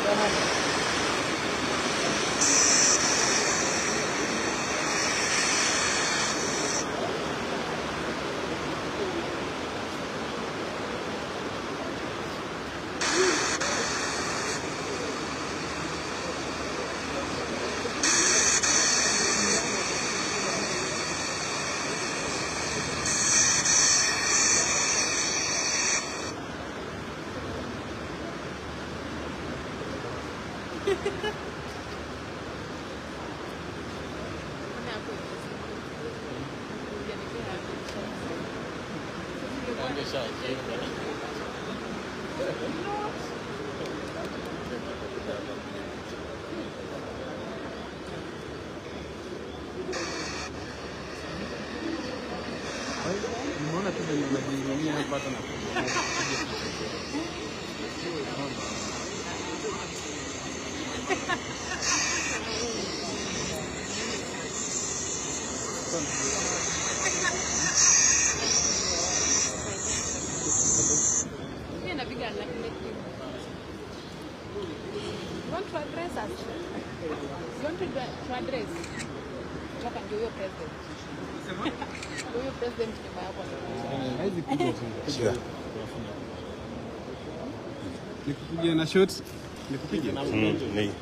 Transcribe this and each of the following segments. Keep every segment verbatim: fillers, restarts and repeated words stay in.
Nikupigia na shorts. Nikupigia. Mm, ni.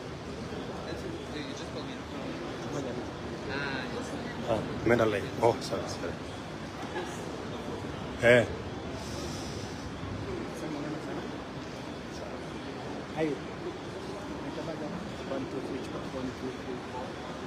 Ah, menda lei. Oh, sorry, sorry. Eh. Hayo. one two three one two three four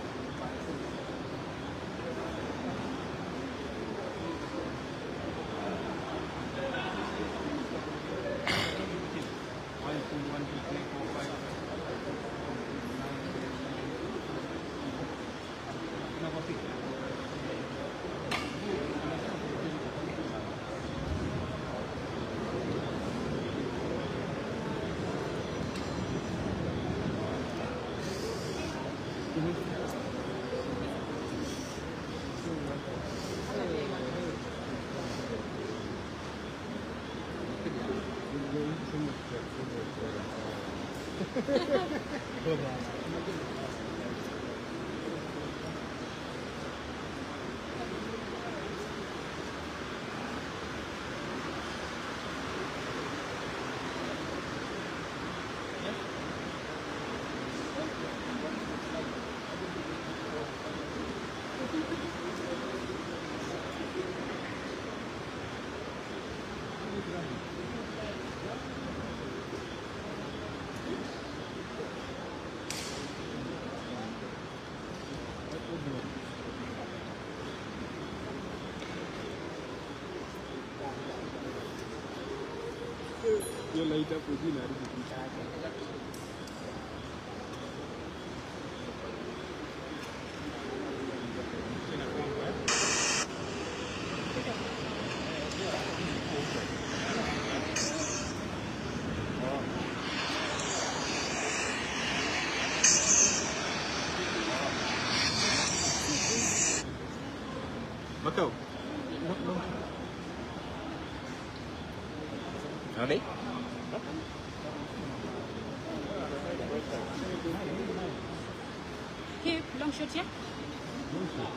Yo later for dinner. Macau. Ready? Here, long shot, yeah? Long shot.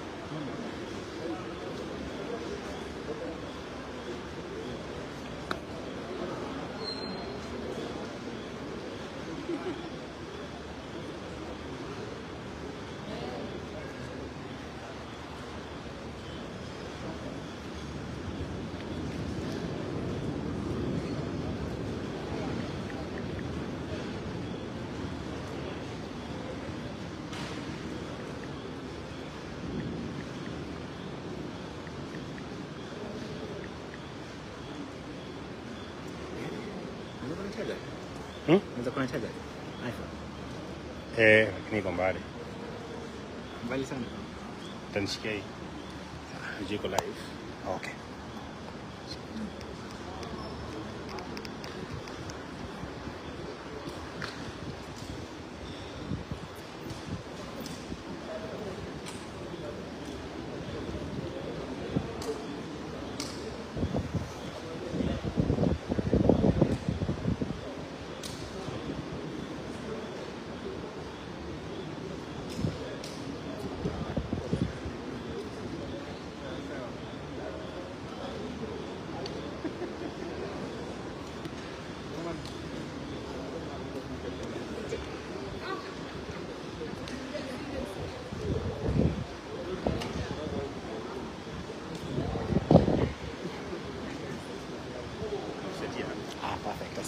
Hmm? Unaweza kuwa na charger? iPhone. Eh, lakini iko mbali. Mbali sana. Tanishikia hii. Jiko live. Okay.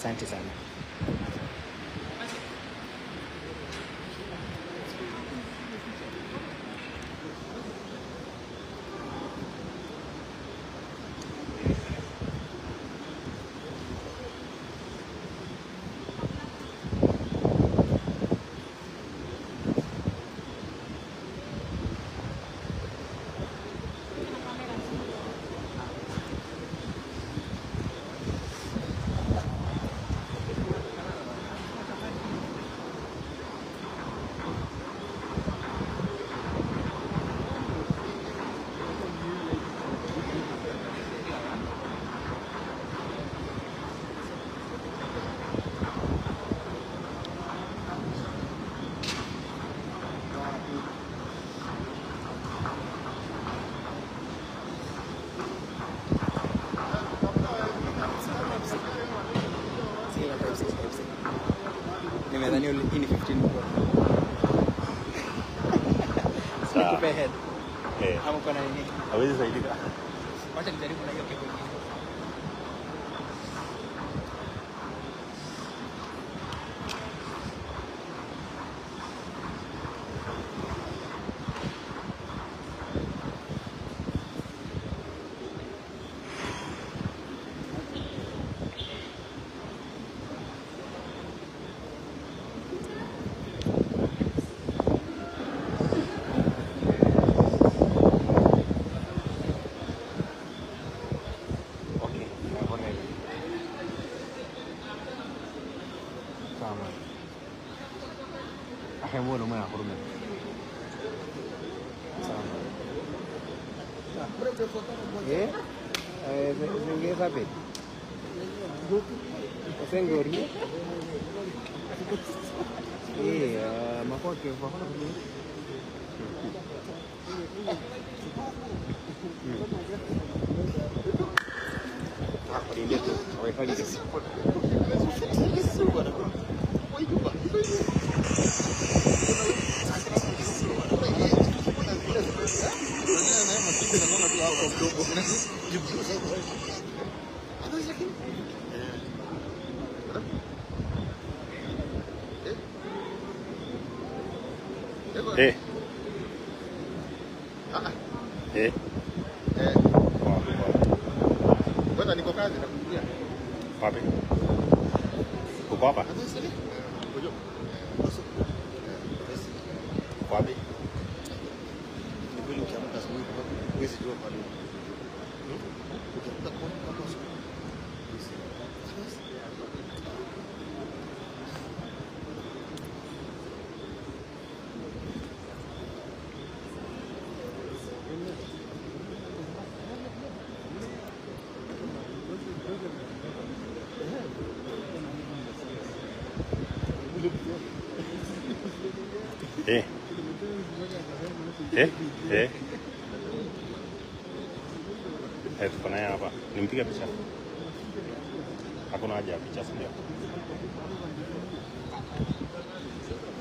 Asante sana. Nimedhani hii ni fifteen bob. Sawa. Nikupe head. Eh. Hapo kuna nini? Hawezi saidika. Wacha nijaribu na hiyo keko nyingine. Hemu no maya kurume. Eh? Eh, zinge sabe. Sengori. Eh, makoke fakona kule. Ah, ndio tu. Waifanya hizo. Eh. Eh. Eh. Bwana niko kazi na kukulia. Wapi? Uko hapa? Wapi? Nikuwa nikiamka asubuhi kwa mwezi jua pale. Ukiamka kwa kwa asubuhi. Eh. Eh. Eh. Eh, tuko naye hapa. Nimpiga picha. Hakuna haja ya picha, sio?